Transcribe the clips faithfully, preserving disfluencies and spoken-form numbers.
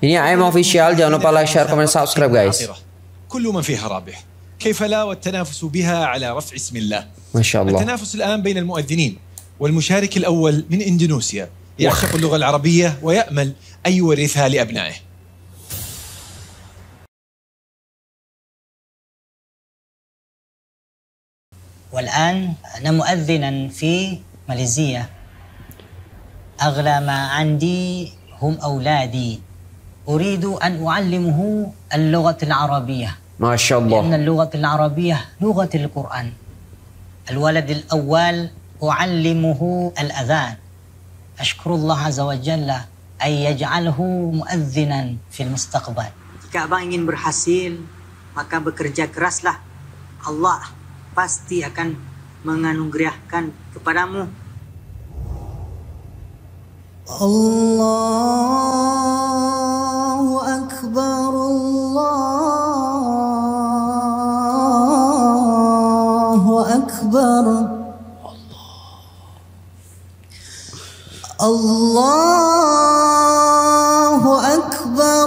Ini A M Official, jangan lupa like, share, comment, subscribe guys. كل من فيها رابح، كيف لا والتنافس بها على رفع اسم الله. ما شاء الله. التنافس الآن بين المؤذنين، والمشارك الأول من إندونيسيا يعشق اللغة العربية ويأمل أن يورثها لأبنائه. والآن أنا مؤذنا في ماليزيا. أغلى ما عندي هم أولادي. أريد أن أعلمه اللغة العربية. ما شاء الله. لأن اللغة العربية لغة القرآن. الولد الأول أعلمه الأذان. أشكر الله عز وجل أن يجعله مؤذنا في المستقبل. Jika abang ingin berhasil, maka bekerja keraslah. Allah pasti akan menganugerahkan kepadamu. Allahu Akbar, Allahu Akbar, Allahu Akbar,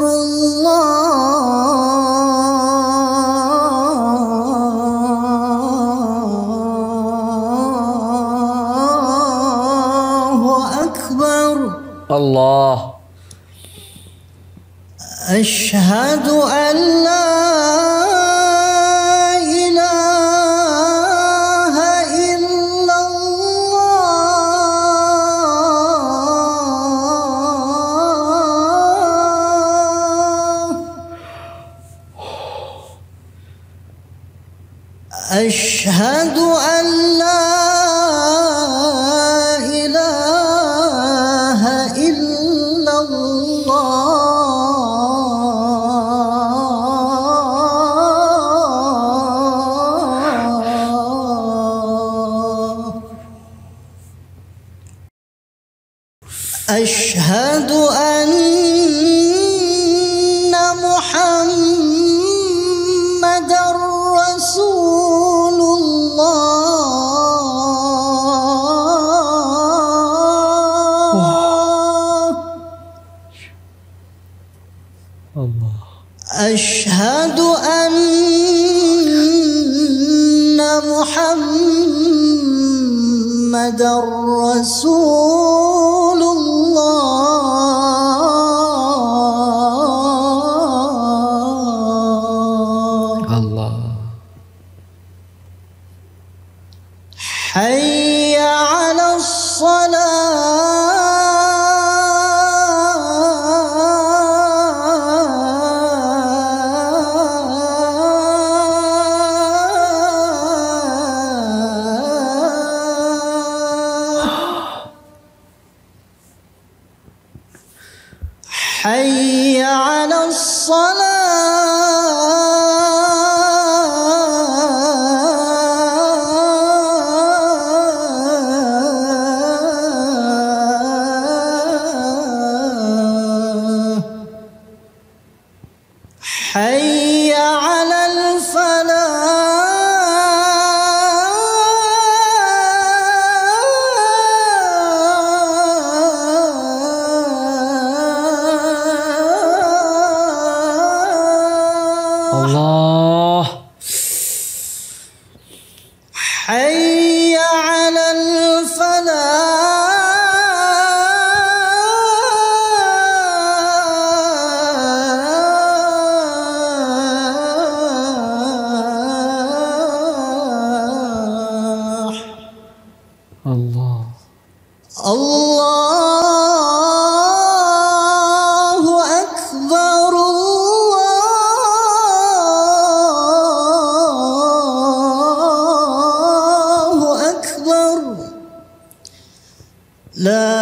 Allah. Asyhadu an la ilaha illallah. Asyhadu an la أشهد أن محمد رسول الله. الله. أشهد أن محمد رسول Allah. حي على الصلاة. حي على الصلاة. حي على الفلاح. Allah. حي على الفلاح. Allah. Allahu Akbar, Allahu Akbar. La